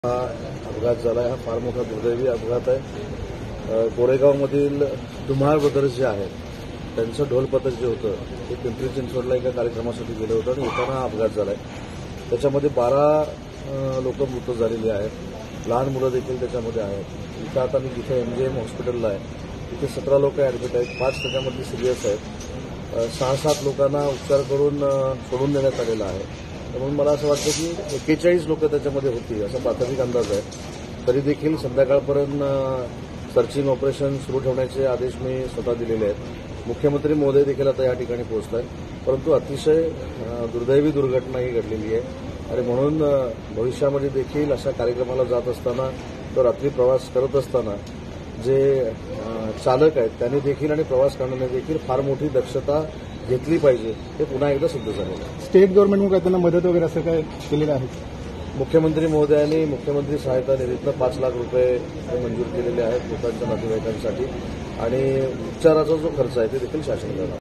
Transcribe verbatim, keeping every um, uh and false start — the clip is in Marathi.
हा अपघात झाला. हा फार मोठा दुर्दैवी अपघात आहे. कोरेगावमधील धुमाळ ब्रदर्स जे आहेत त्यांचं ढोल पथक जे होतं ते पिंपरी चिंचवडला एका कार्यक्रमासाठी गेलं होतं आणि येताना हा अपघात झाला आहे. त्याच्यामध्ये बारा लोक मृत झालेली आहेत. लहान मुलं देखील त्याच्यामध्ये आहेत. इथं आता मी जिथे एमजीएम हॉस्पिटलला आहे तिथे सतरा लोक ॲडमिट आहेत. पाच त्याच्यामध्ये सिरियस आहेत. सहा सात लोकांना उपचार करून सोडून देण्यात आलेला आहे. म्हणून मला असं वाटतं की एक्केचाळीस लोक त्याच्यामध्ये होती असा प्राथमिक अंदाज आहे. तरी देखील संध्याकाळपर्यंत सर्चिंग ऑपरेशन सुरू ठेवण्याचे आदेश मी स्वतः दिलेले आहेत. मुख्यमंत्री महोदय देखील आता या ठिकाणी पोहोचत आहेत. परंतु अतिशय दुर्दैवी दुर्घटना ही घडलेली आहे आणि म्हणून भविष्यामध्ये देखील अशा कार्यक्रमाला जात असताना तो रात्री प्रवास करत असताना जे चालक आहेत त्यांनी देखील आणि प्रवास करण्याने देखील फार मोठी दक्षता घेतली पाहिजे हे पुन्हा एकदा सिद्ध झालेलं आहे. स्टेट गव्हर्नमेंटकडून त्यांना मदत वगैरे असं काय केलेलं आहे? मुख्यमंत्री महोदयांनी मुख्यमंत्री सहायता निधीतनं पाच लाख रुपये मंजूर केलेले आहेत लोकांच्या नातेवाईकांसाठी आणि उपचाराचा जो खर्च आहे ते देखील शासन करणार.